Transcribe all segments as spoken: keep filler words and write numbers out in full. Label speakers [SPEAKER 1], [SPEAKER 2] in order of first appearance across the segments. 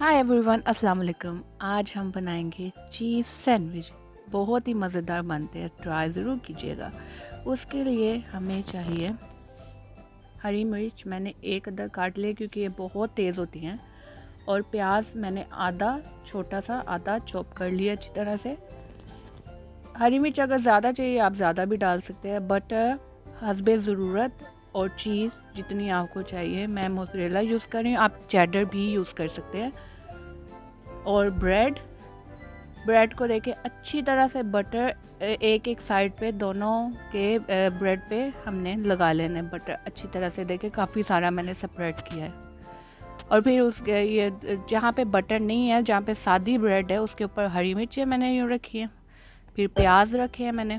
[SPEAKER 1] Hi everyone, अस्सलाम वालेकुम। आज हम बनाएंगे चीज़ सैंडविच। बहुत ही मज़ेदार बनते हैं, ट्राई ज़रूर कीजिएगा। उसके लिए हमें चाहिए हरी मिर्च, मैंने एक अदर काट लिया क्योंकि ये बहुत तेज़ होती हैं। और प्याज मैंने आधा, छोटा सा आधा चॉप कर लिया अच्छी तरह से। हरी मिर्च अगर ज़्यादा चाहिए आप ज़्यादा भी डाल सकते हैं। बटर हस्बे ज़रूरत और चीज़ जितनी आपको चाहिए। मैं मोज़रेला यूज़ कर रही हूँ, आप चेडर भी यूज़ कर सकते हैं। और ब्रेड ब्रेड को देके अच्छी तरह से बटर एक एक साइड पे दोनों के ब्रेड पे हमने लगा लेना है। बटर अच्छी तरह से देके काफ़ी सारा मैंने सेपरेट किया है। और फिर उसके ये जहाँ पे बटर नहीं है, जहाँ पे सादी ब्रेड है, उसके ऊपर हरी मिर्चें मैंने यूँ रखी है। फिर प्याज रखे हैं मैंने,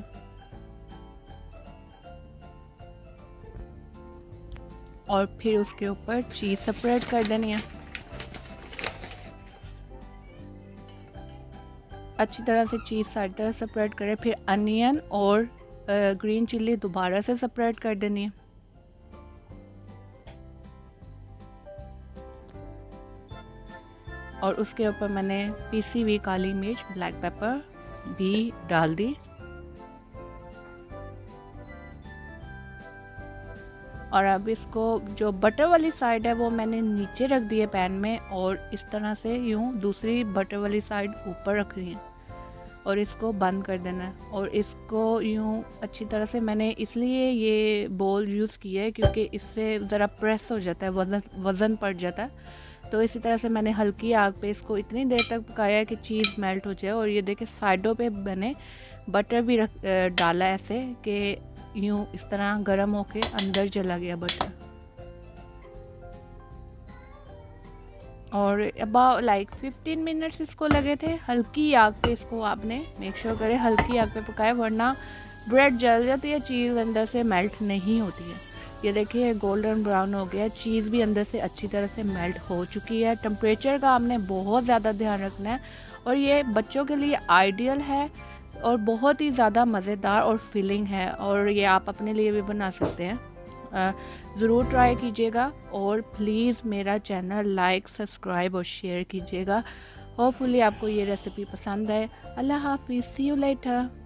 [SPEAKER 1] और फिर उसके ऊपर चीज़ सेपरेट कर देनी है अच्छी तरह से। चीज़ सारी तरह सेपरेट करें। फिर अनियन और ग्रीन चिल्ली दोबारा से सेपरेट कर देनी है। और उसके ऊपर मैंने पीसी हुई काली मिर्च, ब्लैक पेपर भी डाल दी। और अब इसको जो बटर वाली साइड है वो मैंने नीचे रख दी है पैन में, और इस तरह से यूँ दूसरी बटर वाली साइड ऊपर रख रही है और इसको बंद कर देना है। और इसको यूँ अच्छी तरह से मैंने इसलिए ये बोल यूज़ किया है क्योंकि इससे ज़रा प्रेस हो जाता है, वज़न वज़न पड़ जाता है। तो इसी तरह से मैंने हल्की आग पे इसको इतनी देर तक पकाया कि चीज़ मेल्ट हो जाए। और ये देखिए साइडों पे मैंने बटर भी रख डाला ऐसे कि यूँ इस तरह गर्म होके अंदर चला गया बटर। और अबाउट लाइक फिफ्टीन मिनट्स इसको लगे थे। हल्की आग पे इसको आपने मेक श्योर करें हल्की आग पे पकाए, वरना ब्रेड जल जाती है, चीज़ अंदर से मेल्ट नहीं होती है। ये देखिए गोल्डन ब्राउन हो गया, चीज़ भी अंदर से अच्छी तरह से मेल्ट हो चुकी है। टेम्परेचर का आपने बहुत ज़्यादा ध्यान रखना है। और ये बच्चों के लिए आइडियल है और बहुत ही ज़्यादा मज़ेदार और फिलिंग है। और ये आप अपने लिए भी बना सकते हैं। ज़रूर ट्राई कीजिएगा और प्लीज़ मेरा चैनल लाइक, सब्सक्राइब और शेयर कीजिएगा। होपफुली आपको ये रेसिपी पसंद आए। अल्लाह हाफिज़, सी यू लेटर।